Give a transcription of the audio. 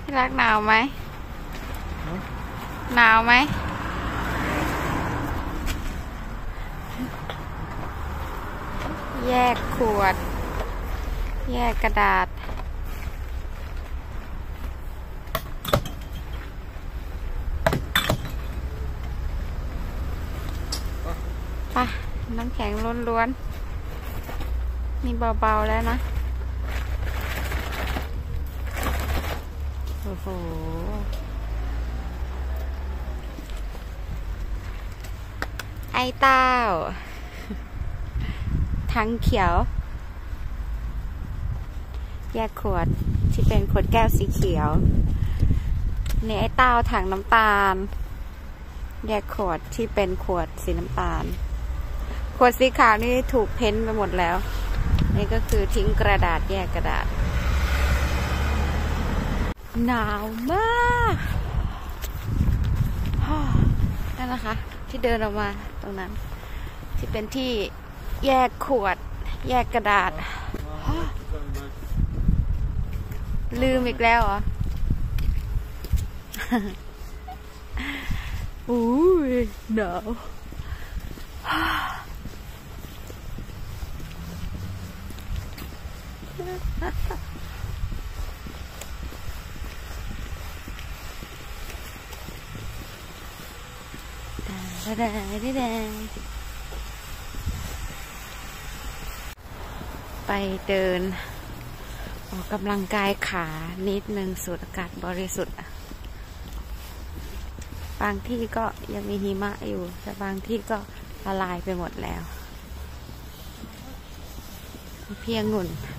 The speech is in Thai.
ที่รักหนาวไหมหนาวไหมแยกขวดแยกกระดาษไปน้ำแข็งล้วนๆนี่เบาๆแล้วนะโอ้โหไอ้เต้าถังเขียวแยกขวดที่เป็นขวดแก้วสีเขียวนี่ไอ้เต้าถังน้ำตาลแยกขวดที่เป็นขวดสีน้ำตาลขวดสีขาวนี่ถูกเพ้นไปหมดแล้วนี่ก็คือทิ้งกระดาษแยกกระดาษหนาวมากนั่นนะคะที่เดินออกมาตรงนั้นที่เป็นที่แยกขวดแยกกระดาษลืมอีกแล้วเหรออู้ยหนาวไปเดินออกกำลังกายขานิดนึงสูดอากาศบริสุทธิ์บางที่ก็ยังมีหิมะอยู่แต่บางที่ก็ละลายไปหมดแล้วเพียงหนุน